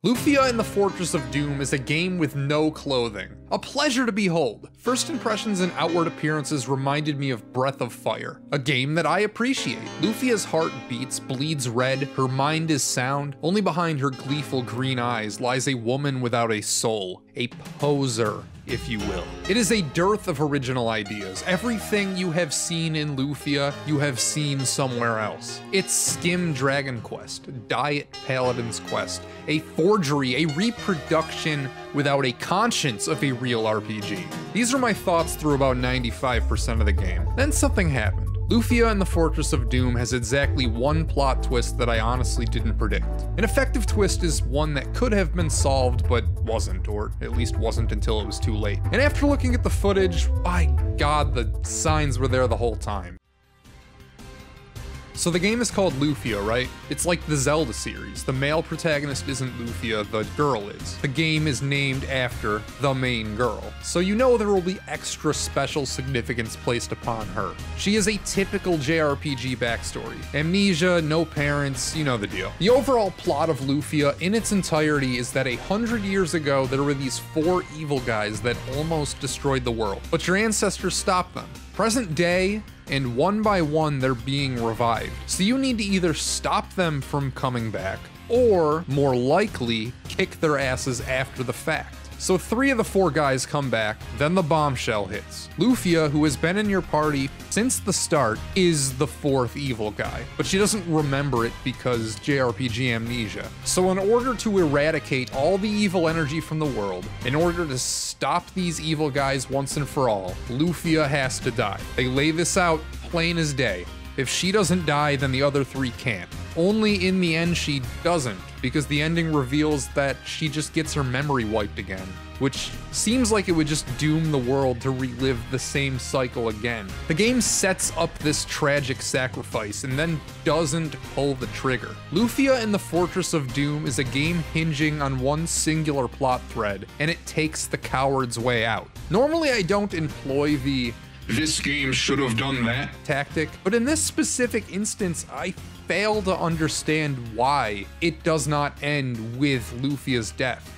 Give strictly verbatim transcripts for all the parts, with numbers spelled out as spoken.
Lufia in the Fortress of Doom is a game with no clothing. A pleasure to behold. First impressions and outward appearances reminded me of Breath of Fire, a game that I appreciate. Lufia's heart beats, bleeds red, her mind is sound. Only behind her gleeful green eyes lies a woman without a soul, a poser, if you will. It is a dearth of original ideas. Everything you have seen in Lufia, you have seen somewhere else. It's Skim Dragon Quest, Diet Paladin's Quest, a forgery, a reproduction without a conscience of a real R P G. These are my thoughts through about ninety-five percent of the game. Then something happened. Lufia in the Fortress of Doom has exactly one plot twist that I honestly didn't predict. An effective twist is one that could have been solved but wasn't, or at least wasn't until it was too late. And after looking at the footage, by God, the signs were there the whole time. So the game is called Lufia, right? It's like the Zelda series. The male protagonist isn't Lufia, the girl is. The game is named after the main girl. So you know there will be extra special significance placed upon her. She is a typical J R P G backstory. Amnesia, no parents, you know the deal. The overall plot of Lufia in its entirety is that a hundred years ago there were these four evil guys that almost destroyed the world, but your ancestors stopped them. Present day, and one by one they're being revived. So you need to either stop them from coming back, or more likely, kick their asses after the fact. So three of the four guys come back, then the bombshell hits. Lufia, who has been in your party since the start, is the fourth evil guy, but she doesn't remember it because J R P G amnesia. So in order to eradicate all the evil energy from the world, in order to stop these evil guys once and for all, Lufia has to die. They lay this out plain as day. If she doesn't die, then the other three can't. Only in the end she doesn't, because the ending reveals that she just gets her memory wiped again, which seems like it would just doom the world to relive the same cycle again. The game sets up this tragic sacrifice and then doesn't pull the trigger. Lufia in the Fortress of Doom is a game hinging on one singular plot thread, and it takes the coward's way out. Normally I don't employ the "this game should have done that" tactic, but in this specific instance, I fail to understand why it does not end with Lufia's death.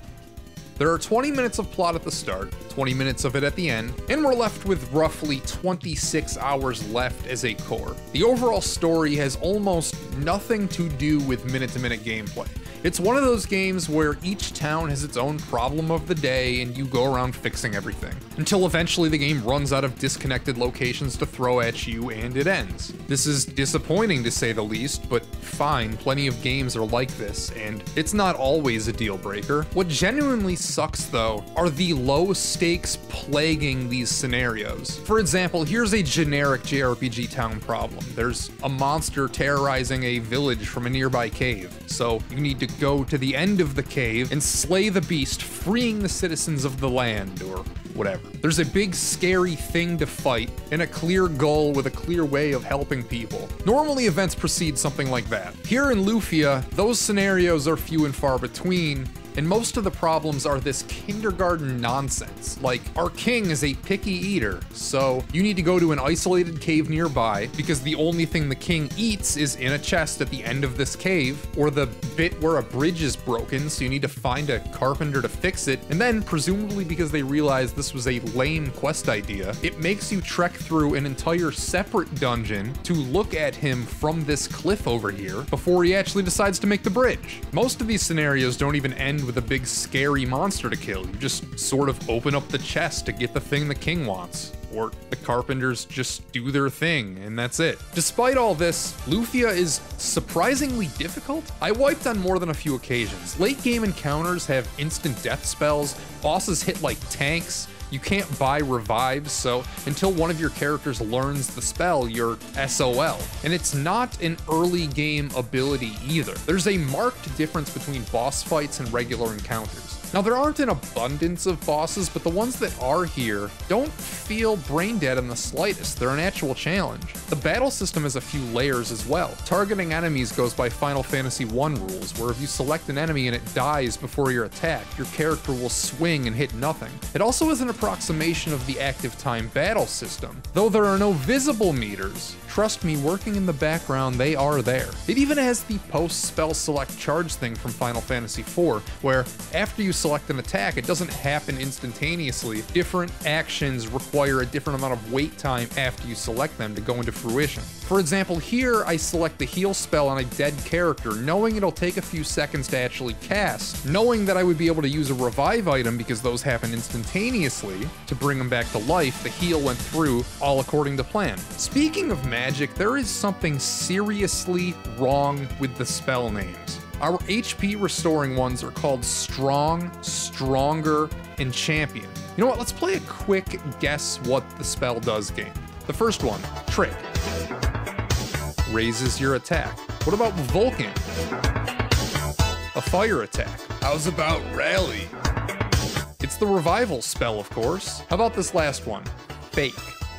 There are twenty minutes of plot at the start, twenty minutes of it at the end, and we're left with roughly twenty-six hours left as a core. The overall story has almost nothing to do with minute-to-minute gameplay. It's one of those games where each town has its own problem of the day and you go around fixing everything, until eventually the game runs out of disconnected locations to throw at you and it ends. This is disappointing to say the least, but fine, plenty of games are like this, and it's not always a deal breaker. What genuinely sucks though are the low stakes plaguing these scenarios. For example, here's a generic J R P G town problem. There's a monster terrorizing a village from a nearby cave, so you need to go to the end of the cave and slay the beast, freeing the citizens of the land, or whatever. There's a big scary thing to fight and a clear goal with a clear way of helping people. Normally events precede something like that. Here in Lufia, those scenarios are few and far between, and most of the problems are this kindergarten nonsense. Like, our king is a picky eater, so you need to go to an isolated cave nearby because the only thing the king eats is in a chest at the end of this cave, or the bit where a bridge is broken, so you need to find a carpenter to fix it, and then, presumably because they realized this was a lame quest idea, it makes you trek through an entire separate dungeon to look at him from this cliff over here before he actually decides to make the bridge. Most of these scenarios don't even end with a big scary monster to kill. You just sort of open up the chest to get the thing the king wants, or the carpenters just do their thing, and that's it. Despite all this, Lufia is surprisingly difficult. I wiped on more than a few occasions. Late game encounters have instant death spells, bosses hit like tanks, you can't buy revives, so until one of your characters learns the spell, you're S O L. And it's not an early game ability either. There's a marked difference between boss fights and regular encounters. Now, there aren't an abundance of bosses, but the ones that are here don't feel brain dead in the slightest. They're an actual challenge. The battle system has a few layers as well. Targeting enemies goes by Final Fantasy one rules, where if you select an enemy and it dies before you're attacked, your character will swing and hit nothing. It also is an approximation of the active time battle system. Though there are no visible meters, trust me, working in the background, they are there. It even has the post-spell select charge thing from Final Fantasy four, where after you select an attack, it doesn't happen instantaneously. Different actions require a different amount of wait time after you select them to go into fruition. For example, here I select the heal spell on a dead character, knowing it'll take a few seconds to actually cast, knowing that I would be able to use a revive item because those happen instantaneously to bring them back to life. The heal went through all according to plan. Speaking of magic, there is something seriously wrong with the spell names. Our H P restoring ones are called Strong, Stronger, and Champion. You know what, let's play a quick guess what the spell does game. The first one, Trick. Raises your attack. What about Vulcan? A fire attack. How's about Rally? It's the revival spell, of course. How about this last one? Fake.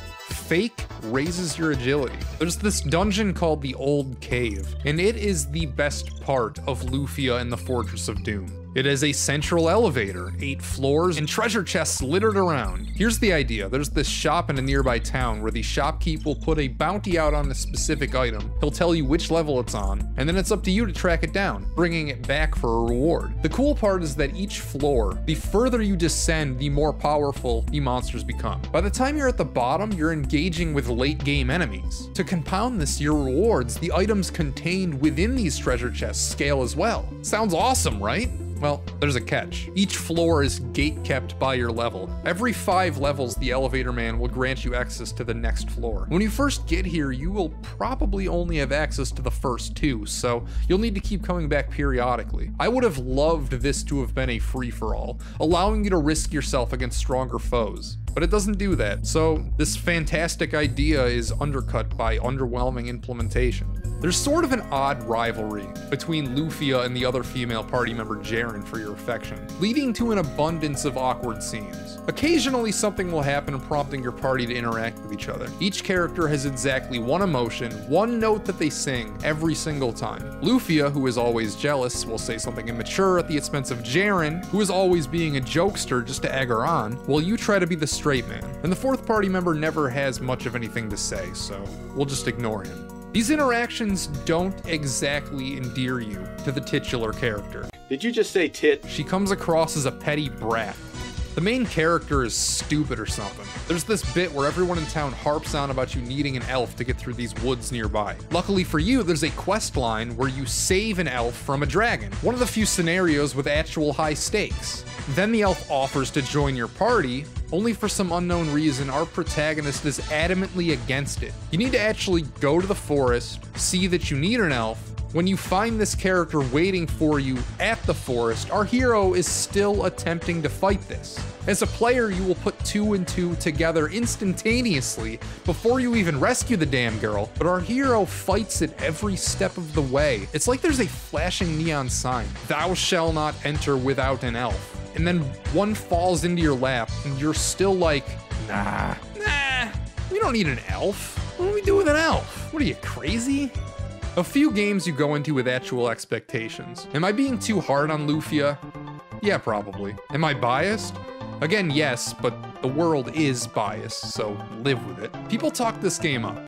Fake raises your agility. There's this dungeon called the Old Cave, and it is the best part of Lufia and the Fortress of Doom. It has a central elevator, eight floors, and treasure chests littered around. Here's the idea. There's this shop in a nearby town where the shopkeep will put a bounty out on a specific item. He'll tell you which level it's on, and then it's up to you to track it down, bringing it back for a reward. The cool part is that each floor, the further you descend, the more powerful the monsters become. By the time you're at the bottom, you're engaging with late game enemies. To compound this, your rewards, the items contained within these treasure chests, scale as well. Sounds awesome, right? Well, there's a catch. Each floor is gate-kept by your level. Every five levels, the elevator man will grant you access to the next floor. When you first get here, you will probably only have access to the first two, so you'll need to keep coming back periodically. I would have loved this to have been a free-for-all, allowing you to risk yourself against stronger foes. But it doesn't do that, so this fantastic idea is undercut by underwhelming implementation. There's sort of an odd rivalry between Lufia and the other female party member Jaren for your affection, leading to an abundance of awkward scenes. Occasionally something will happen prompting your party to interact with each other. Each character has exactly one emotion, one note that they sing every single time. Lufia, who is always jealous, will say something immature at the expense of Jaren, who is always being a jokester just to egg her on, while you try to be the straight man. And the fourth party member never has much of anything to say, so we'll just ignore him. These interactions don't exactly endear you to the titular character. Did you just say tit? She comes across as a petty brat. The main character is stupid or something. There's this bit where everyone in town harps on about you needing an elf to get through these woods nearby. Luckily for you, there's a quest line where you save an elf from a dragon, one of the few scenarios with actual high stakes. Then the elf offers to join your party, only for some unknown reason our protagonist is adamantly against it. You need to actually go to the forest, see that you need an elf. When you find this character waiting for you at the forest, our hero is still attempting to fight this. As a player, you will put two and two together instantaneously before you even rescue the damn girl, but our hero fights it every step of the way. It's like there's a flashing neon sign, "Thou shall not enter without an elf." And then one falls into your lap, and you're still like, nah, nah, we don't need an elf. What do we do with an elf? What are you, crazy? A few games you go into with actual expectations. Am I being too hard on Lufia? Yeah, probably. Am I biased? Again, yes, but the world is biased, so live with it. People talk this game up.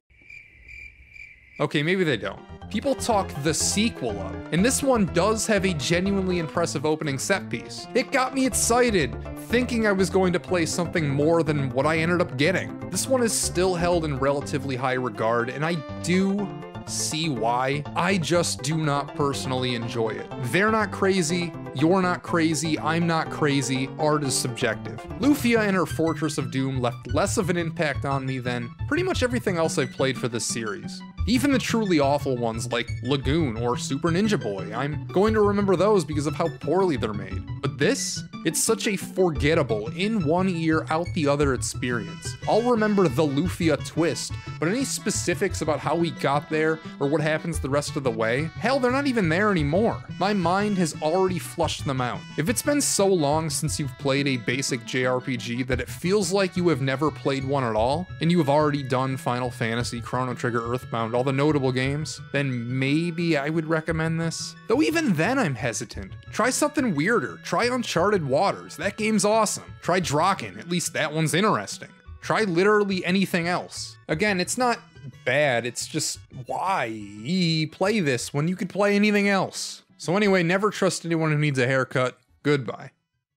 Okay, maybe they don't. People talk the sequel up, and this one does have a genuinely impressive opening set piece. It got me excited, thinking I was going to play something more than what I ended up getting. This one is still held in relatively high regard, and I do see why. I just do not personally enjoy it. They're not crazy, you're not crazy, I'm not crazy, art is subjective. Lufia and her Fortress of Doom left less of an impact on me than pretty much everything else I've played for this series. Even the truly awful ones like Lagoon or Super Ninja Boy, I'm going to remember those because of how poorly they're made. But this? It's such a forgettable, in one ear, out the other experience. I'll remember the Lufia twist, but any specifics about how we got there or what happens the rest of the way, hell, they're not even there anymore. My mind has already flushed them out. If it's been so long since you've played a basic J R P G that it feels like you have never played one at all, and you have already done Final Fantasy, Chrono Trigger, Earthbound, all the notable games, then maybe I would recommend this. Though even then I'm hesitant. Try something weirder. Try Uncharted Waters. That game's awesome. Try Draken. At least that one's interesting. Try literally anything else. Again, it's not bad. It's just, why play this when you could play anything else? So anyway, never trust anyone who needs a haircut. Goodbye.